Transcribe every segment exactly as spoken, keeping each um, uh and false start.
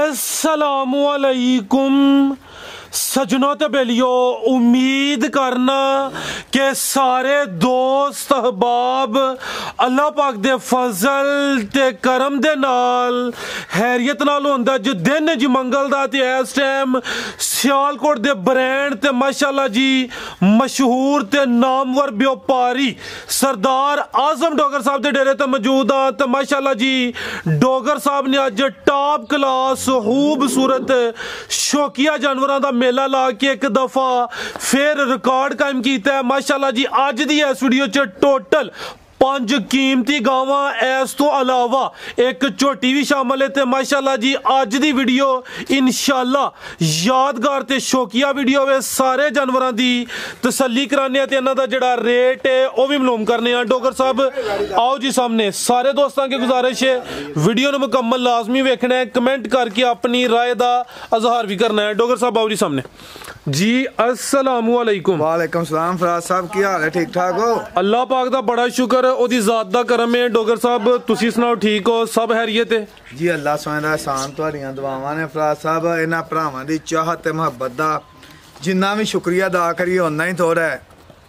अस्सलामु अलैकुम सजनों ते बेलियो, उम्मीद करना कि सारे दोस्त अहबाब अल्लाह पाक दे फजल ते करम दे नाल हैरियत नाल होंदा। जो दिन जी मंगल दा ते इस टाइम सियालकोट दे ब्रांड ते माशाअल्लाह जी मशहूर ते नामवर व्यापारी सरदार आजम डोगर साहब दे डेरे ते मौजूद हाँ। ते माशाअल्लाह जी डोगर साहब ने अज टॉप क्लास खूबसूरत शौकिया जानवरों का मेला ला के एक दफा फिर रिकॉर्ड कायम किया है। माशाअल्लाह जी अज दी इस वीडियो च टोटल पांच कीमती गावां, इस तो अलावा एक झोटी भी शामिल है। ते माशाअल्लाह जी अज दी वीडियो इंशाअल्लाह यादगार ते शौकिया वीडियो है। सारे जानवरों की तसल्ली कराने ते इन्हां दा जिहड़ा रेट है वह भी मालूम करने। डोगर साहब आओ जी सामने। सारे दोस्तों की गुजारिश है वीडियो ने मुकम्मल लाजमी वेखना है, कमेंट करके अपनी राय का इजहार भी करना है। डोगर साहब आओ जी सामने जी। अस्सलामु अलैकुम। वालेकुम सलाम फराज साहब, की हाल है? ठीक ठाक हो? अल्लाह पाक दा बड़ा शुक्र, ओदी ज़ात दा करम है। डोगर साहब तुसी सुनाओ, ठीक हो? सब हैरियत है जी? अल्लाह सोने दा एहसान, तुहाड़ियां दुआवां ने फराज साहब। इन्हां भरावां दी चाहत ते मुहब्बत दा जिन्ना भी शुक्रिया अदा करिए उन्ना ही थोड़ा है।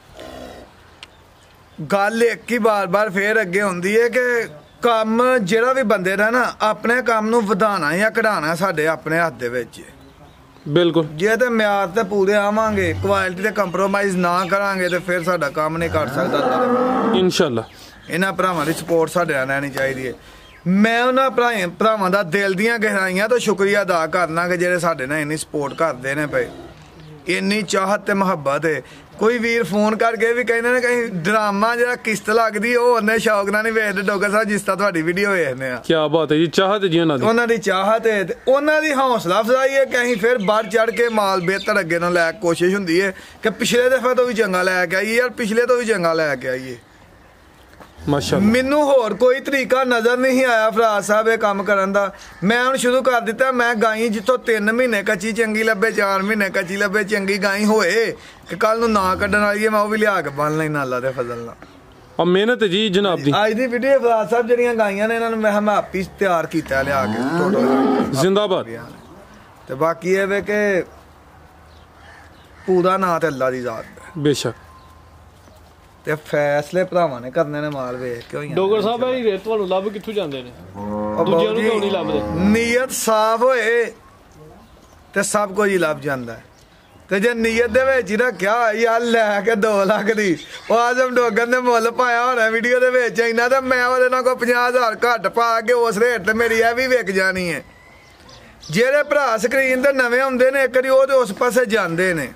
गल एक ही बार बार फिर अगे होंदी है कि काम जिहड़ा भी बंदे दा ना अपने काम नूं वधाना या घटाना साडे अपने हत्थ दे विच। बिल्कुल जे तो म्यार ते पूरे आवांगे, क्वालिटी ते कंप्रोमाइज़ ना करांगे तो फिर साडा काम नहीं कर सकदा इंशाअल्लाह। इन्हां भरावां दी सपोर्ट साडे नाल रहनी चाहिदी है। मैं उन्हां भराएं भरावां दा दिल दीयां गहराइयां तो शुक्रिया अदा करना कि जेहड़े साडे नाल इन्नी सपोर्ट करदे ने पे। इन्नी चाहत ते मुहब्बत है। कोई वीर फोन करके भी कहने ने कहीं ड्रामा जो किस्त लगती है वो उन्हें शौक ना नहीं वेखते डोगर साहब जिस तरह तुहाडी वीडियो वेखने आ। क्या बात है जी, चाहत है जी उन्हां दी, उन्हां दी चाहत है ते उन्हां दी हौसला अफजाई है कि असीं फिर बढ़ चढ़ के माल बेहतर अगे नाल लै कोशिश हुंदी है कि पिछले दफे तो भी चंगा लैके आईए यार, पिछले तो भी चंगा लैके आईए। माशाअल्लाह मैनू होर कोई तरीका नज़र नहीं आया फराज साहब ये काम करन दा। मैं हुण शुरू कर दिता। मैं गाई जितों तीन महीने कच्ची चंगी लभे, चार महीने कच्ची लभे चंगी गाई होए कि कल नूं ना कड्ढण वाली है, मैं वो भी लिया के बन लैना अल्लाह दे फजल नाल। अब मेहनत है जी जनाब दी। अज दी वीडियो फराज साहब जिहड़ियां गाइयां ने इन्हां नूं मैं मैं आप ही तैयार कीता लिया के टोटल जिंदाबाद। ते बाकी ये वे कि पूरा नां ते अल्लाह दी ज़ात है बेशक। ते फैसले भरावां ने करने ने माल वेख के होई। डोगर साहब ये रेट तुहानूं लभ कित्थों जांदे ने? दूजियां नूं क्यों नहीं लभदे? नीयत साफ होए ते सब कुछ ही लभ जांदा है। ते जे नीयत दे विच ही रखिया यार लैके दो लाख दी वो आजम डोगर ने मुल पाया होना वीडियो दे विच इन्ना ते मैं ओहदे नाल कोई पचास हज़ार घट पा के उस रेट ते मेरी यह भी विक जानी है। जेहड़े भरा स्क्रीन ते नवे हुंदे ने एक बारी ओह ते उस पासे जांदे ने।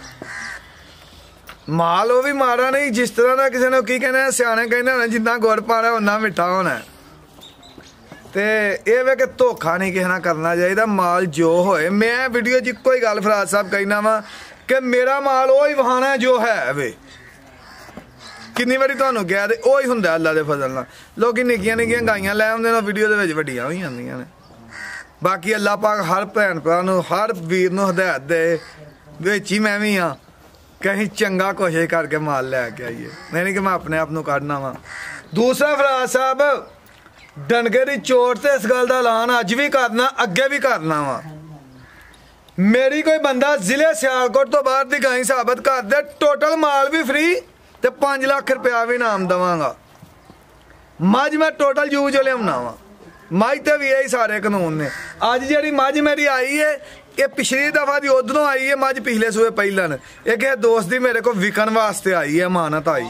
माल वो भी माड़ा नहीं, जिस तरह का किसी ने की कहना सियाने कहने होना जिन्ना गुड़ पाना उन्ना मिठा होना है। ते ये वे कि धोखा नहीं किसी करना चाहिए। माल जो होए, मैं वीडियो च इक्को ही गल फराज साहब कहना वा कि मेरा माल वो ही वहाना जो है वे। किन्नी बारी तुहानूं कहा ते वो ही हुंदा अल्लाह दे फजल नाल। लोग निक्कियां निक्कियां गाइयां लै आउंदे ने वीडियो दे विच वड्डियां होई जांदियां ने। बाकी अल्लाह पाक हर भैन भरा नूं हर वीर नूं हिदायत दे, विच ही मैं भी हाँ कहीं चंगा कोशिश करके माल लैके आइए, नहीं कि मैं अपने आप को काढ़ना वा। दूसरा फराज साहब डनके की चोट से इस गल का ऐलान अज भी करना, अगे भी करना वा। मेरी कोई बंदा जिले सियालकोट तो बाहर की गाई साबित कर दे, टोटल माल भी फ्री ते पांच लाख रुपया भी इनाम देवांगा। मझ मैं टोटल जू जो लिया वा, मझ तो भी यही सारे कानून ने। अज जी मझ मेरी आई है ये पिछली दफा दी उधरों आई है, मझ पिछले सूए पहला ने एक दोस्त दी मेरे को विकन वास्ते आई है, अमानत आई